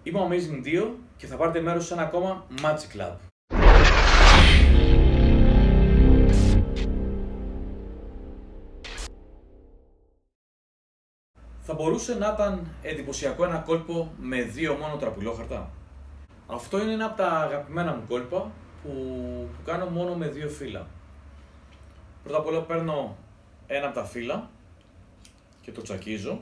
Είμαι ο Amazing 2 και θα πάρετε μέρος σε ένα ακόμα Magic Lab. Θα μπορούσε να ήταν εντυπωσιακό ένα κόλπο με 2 μόνο τραπουλόχαρτα. Αυτό είναι ένα από τα αγαπημένα μου κόλπα που κάνω μόνο με 2 φύλλα. Πρώτα απ' όλα παίρνω ένα από τα φύλλα και το τσακίζω.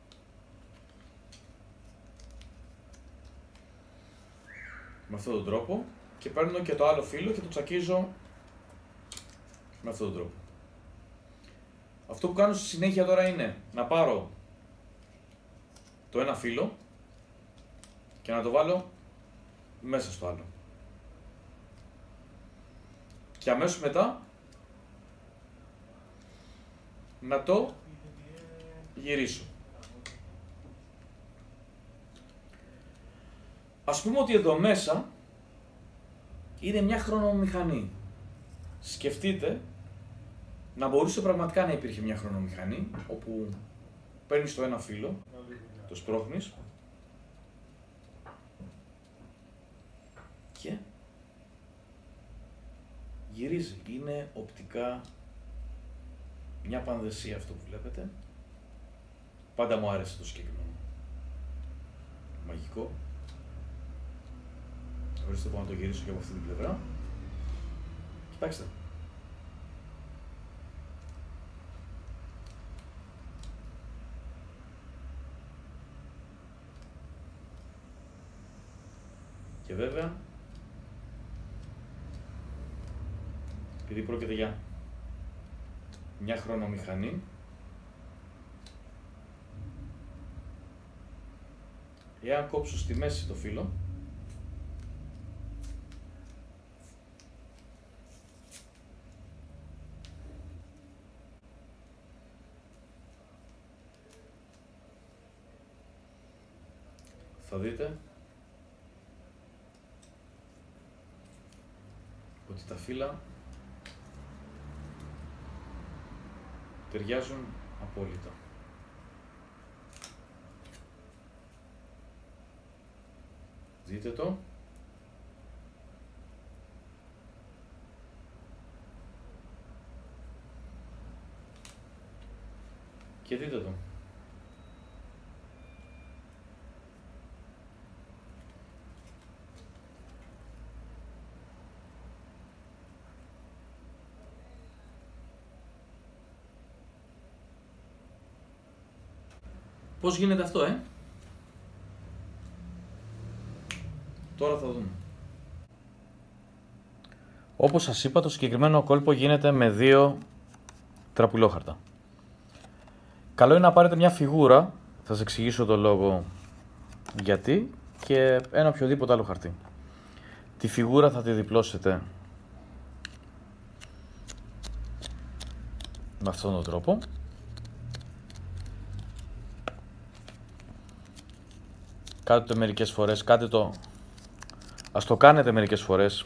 Με αυτόν τον τρόπο και παίρνω και το άλλο φύλλο και το τσακίζω με αυτόν τον τρόπο. Αυτό που κάνω στη συνέχεια τώρα είναι να πάρω το ένα φύλλο και να το βάλω μέσα στο άλλο. Και αμέσως μετά να το γυρίσω. Ας πούμε ότι εδώ μέσα είναι μια χρονομηχανή. Σκεφτείτε να μπορούσε πραγματικά να υπήρχε μια χρονομηχανή όπου παίρνεις το ένα φύλλο, το σπρώχνεις και γυρίζει. Είναι οπτικά μια πανδεσία αυτό που βλέπετε. Πάντα μου άρεσε το συγκεκριμένο. Μαγικό. Ορίστε, μπορώ να το γυρίσω και από αυτή την πλευρά. Κοιτάξτε. Και βέβαια, επειδή πρόκειται για μια χρονομηχανή, εάν κόψω στη μέση το φύλλο, θα δείτε ότι τα φύλλα ταιριάζουν απόλυτα. Δείτε το. Και δείτε το. Πώς γίνεται αυτό, Τώρα θα δούμε. Όπως σας είπα, το συγκεκριμένο κόλπο γίνεται με 2 τραπουλόχαρτα. Καλό είναι να πάρετε μια φιγούρα, θα σας εξηγήσω το λόγο γιατί, και ένα οποιοδήποτε άλλο χαρτί. Τη φιγούρα θα τη διπλώσετε με αυτόν τον τρόπο. Κάντε το μερικές φορές, ας το κάνετε μερικές φορές.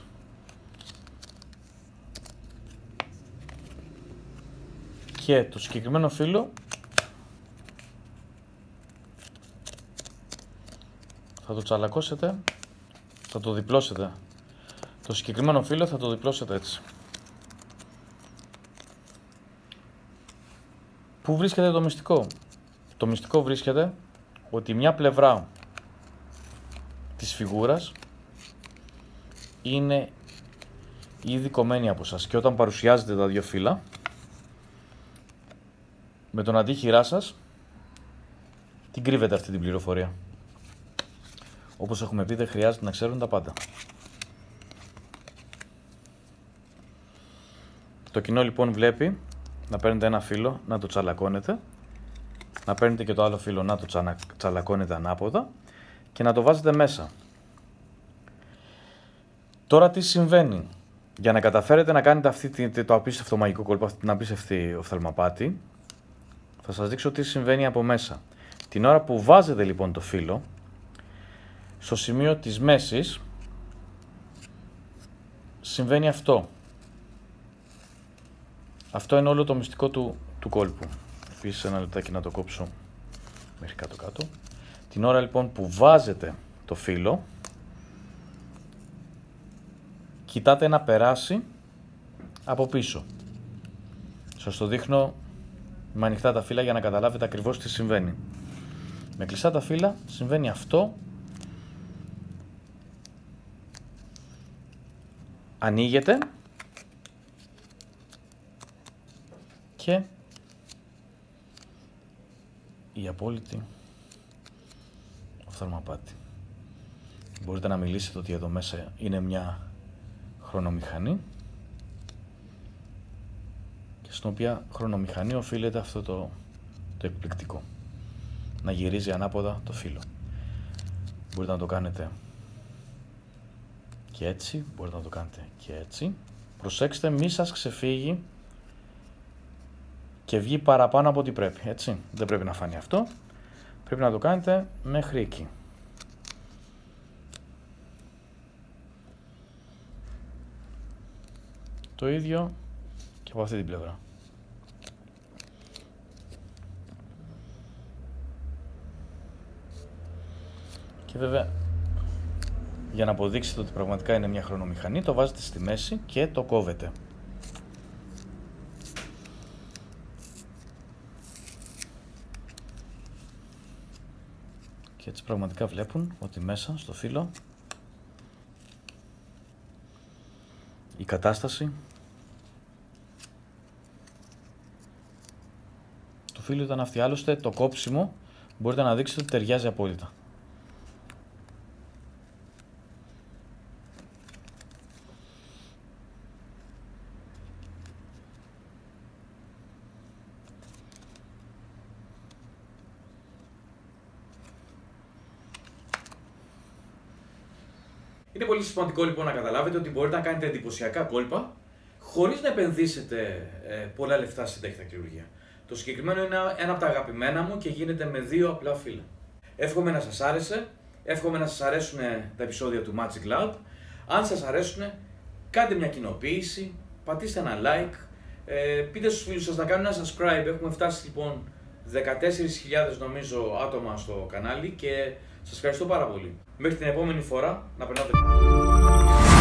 Και το συγκεκριμένο φύλλο θα το τσαλακώσετε, θα το διπλώσετε. Το συγκεκριμένο φύλλο θα το διπλώσετε έτσι. Πού βρίσκεται το μυστικό? Το μυστικό βρίσκεται ότι μια πλευρά της φιγούρας είναι ήδη κομμένη από σας και όταν παρουσιάζετε τα 2 φύλλα με τον αντίχειρά σας την κρύβετε αυτή την πληροφορία. Όπως έχουμε πει, δεν χρειάζεται να ξέρουν τα πάντα. Το κοινό λοιπόν βλέπει να παίρνετε ένα φύλλο, να το τσαλακώνετε, να παίρνετε και το άλλο φύλλο, να το τσαλακώνετε ανάποδα και να το βάζετε μέσα. Τώρα τι συμβαίνει? Για να καταφέρετε να κάνετε το απίστευτο μαγικό κόλπο, αυτή την απίστευτη οφθαλμαπάτη, θα σας δείξω τι συμβαίνει από μέσα. Την ώρα που βάζετε λοιπόν το φύλλο, στο σημείο της μέσης, συμβαίνει αυτό. Αυτό είναι όλο το μυστικό του κόλπου. Επίσης ένα λεπτάκι να το κόψω μέχρι κάτω-κάτω. Την ώρα λοιπόν που βάζετε το φύλλο, κοιτάτε να περάσει από πίσω. Σας το δείχνω με ανοιχτά τα φύλλα για να καταλάβετε ακριβώς τι συμβαίνει. Με κλειστά τα φύλλα συμβαίνει αυτό. Ανοίγεται και η απόλυτη οφθαλμαπάτη. Μπορείτε να μιλήσετε ότι εδώ μέσα είναι μια χρονομηχανή και στην οποία χρονομηχανή οφείλεται αυτό το εκπληκτικό. Να γυρίζει ανάποδα το φύλλο. Μπορείτε να το κάνετε και έτσι, μπορείτε να το κάνετε και έτσι. Προσέξτε, μη σας ξεφύγει και βγει παραπάνω από ό,τι πρέπει, έτσι. Δεν πρέπει να φανεί αυτό. Πρέπει να το κάνετε μέχρι εκεί. Το ίδιο και από αυτή την πλευρά. Και βέβαια, για να αποδείξετε ότι πραγματικά είναι μια χρονομηχανή, το βάζετε στη μέση και το κόβετε. Και έτσι πραγματικά βλέπουν ότι μέσα στο φύλλο η κατάσταση του φύλλου ήταν αυτή. Άλλωστε το κόψιμο μπορείτε να δείξετε ότι ταιριάζει απόλυτα. Είναι πολύ σημαντικό λοιπόν να καταλάβετε ότι μπορείτε να κάνετε εντυπωσιακά κόλπα χωρίς να επενδύσετε πολλά λεφτά στην ταχυδακτηλουργία. Το συγκεκριμένο είναι ένα από τα αγαπημένα μου και γίνεται με 2 απλά φύλλα. Εύχομαι να σας άρεσε, εύχομαι να σας αρέσουν τα επεισόδια του Magic Lab. Αν σας αρέσουν, κάντε μια κοινοποίηση, πατήστε ένα like, πείτε στους φίλους σας να κάνουν ένα subscribe. Έχουμε φτάσει λοιπόν 14.000 νομίζω άτομα στο κανάλι και σας ευχαριστώ πάρα πολύ. Μέχρι την επόμενη φορά, να περνάτε.